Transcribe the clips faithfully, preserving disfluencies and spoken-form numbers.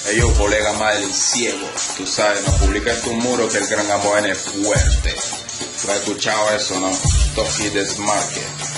Ellos, colega más del ciego, tú sabes, nos publica en tu muro que el gran amor es fuerte. ¿Tú has escuchado eso, no? Toki Desmarque.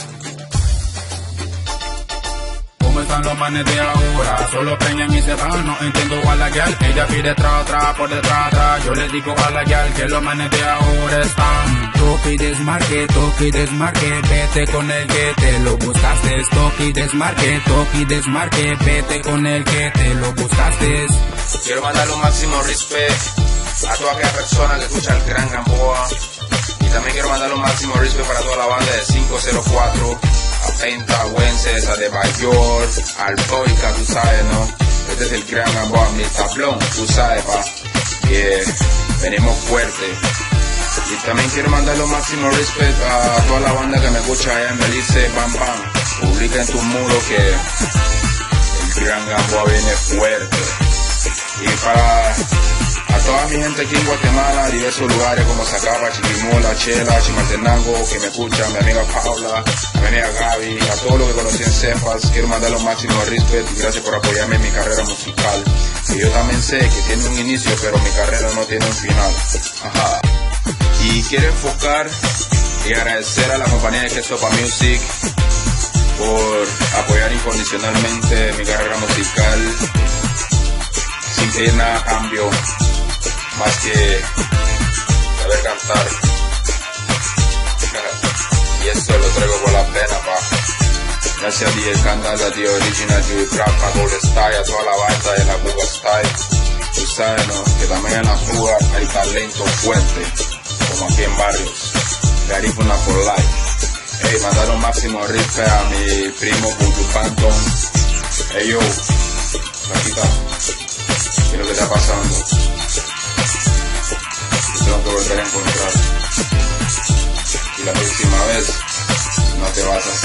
¿Cómo están los manes de ahora? Solo preñan y se van, no entiendo a la gal. Ella pide tra, tra, por detrás, tra. Yo le digo a la gal que los manes de ahora están. Toki Desmarque, Toki Desmarque, vete con el que te lo buscaste. Toki Desmarque, Toki Desmarque, vete con el que te lo buscaste. Quiero mandar un máximo respeto a toda aquella persona que escucha el Gran Gamboa. Y también quiero mandar un máximo respeto para toda la banda de cinco cero cuatro, a Penta, a Wences, a De Bayor, al Boica, tú sabes, ¿no? Este es el Gran Gamboa, mi tablón, tú sabes, pa, que venimos fuerte. Y también quiero mandar los máximos respeto a toda la banda que me escucha allá en Belice, Bam Bam. Publica en tu muro que el Gran Gamboa viene fuerte. Y para a toda mi gente aquí en Guatemala, diversos lugares como Zacapa, Chiquimola, Chela, Chimaltenango, que me escuchan, mi amiga Paula, mi amiga Gaby, a todos los que conocí en Cepas, quiero mandar los máximos respeto y gracias por apoyarme en mi carrera musical. Que yo también sé que tiene un inicio, pero mi carrera no tiene un final. Ajá. Y quiero enfocar y agradecer a la compañía de Quesopa Music por apoyar incondicionalmente mi carrera musical, sin pedir nada a cambio, más que saber cantar. Y esto lo traigo por la pena, pa. Gracias a D J Candal, a tío Original, Judy Craft, a Gold Style, a toda la banda de la Buga Style. Tú sabes, ¿no? Que también en la fuga hay talento fuerte, como aquí en Barrios. Garifuna for life. Hey, mandar un máximo respeto a mi primo Buju Phantom. Hey, yo, Paquita, ¿qué es lo que está pasando? Te tengo que volver a encontrar. Y la próxima vez no te vas a